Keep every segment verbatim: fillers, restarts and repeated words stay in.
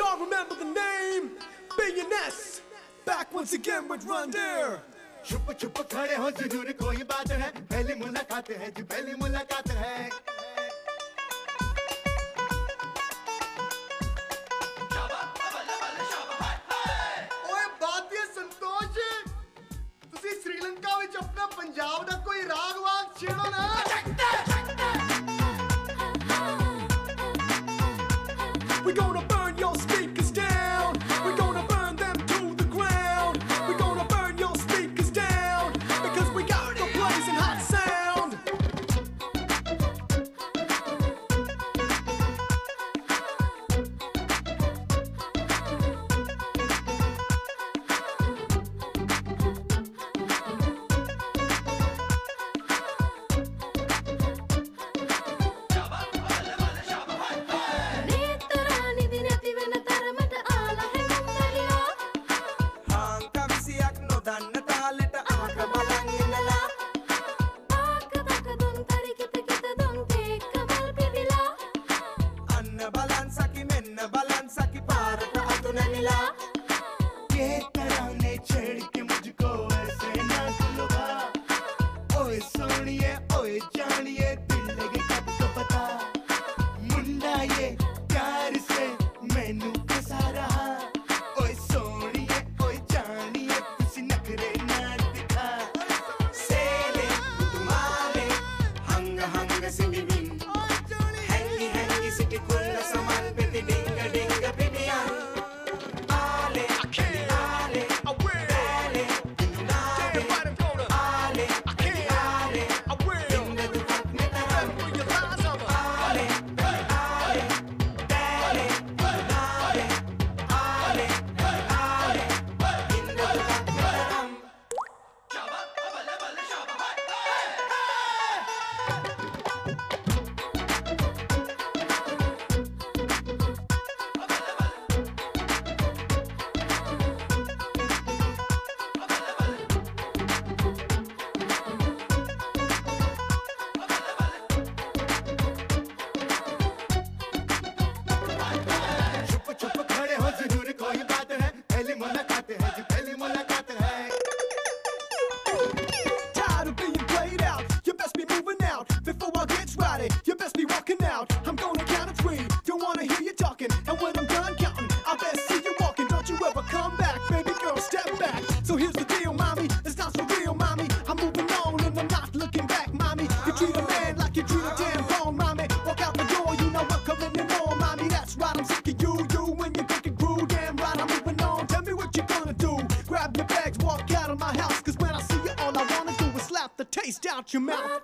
y'all remember the name? B N S, back once again with Run Dare. छुप छुप खड़े हो जरूर कोई बात है, पहली मुलाकात है जी, पहली मुलाकात है। ओए बात ये संतोष, तुसी श्रीलंका विच अपना पंजाब दा कोई राग वाग छेड़ो ना। We're gonna burn your speakers down. We're gonna burn them to the ground. We're gonna burn your speakers down because we got the blazing hot sound. I'm gonna count to three, don't wanna hear you talking. And when I'm done counting, I best see you walking. Don't you ever come back, baby girl, step back. So here's the deal, mommy, it's not so real, mommy. I'm moving on and I'm not looking back, mommy. You treat a man like you treat a damn phone, mommy. Walk out the door, you know I'm coming in more, mommy. That's right, I'm sick of you, you when you think it grew. Damn right, I'm moving on, tell me what you gonna do. Grab your bags, walk out of my house, cause when I see you, all I wanna do is slap the taste out your mouth.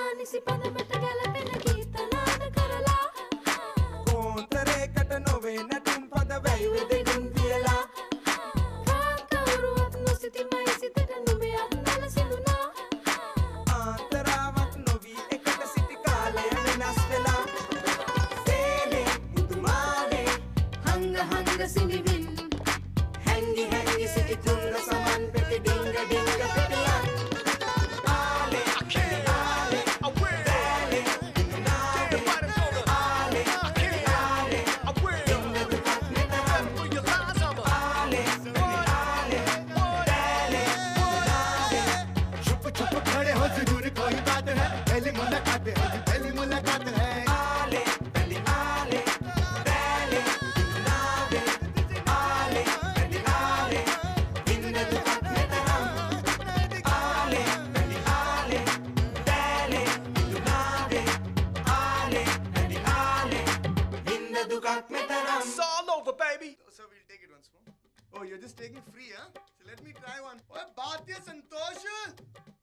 पहली मुलाकात है, पहली मुलाकात है। आले, पहली आले, पहले, नाले, आले, पहली आले, बिंदे दुकान में तरम। आले, पहली आले, पहले, नाले, आले, पहली आले, बिंदे दुकान में तरम। It's all over, baby. So we'll take it once more. Oh, you're just taking free, huh? So let me try one. ओए बात ये संतोष।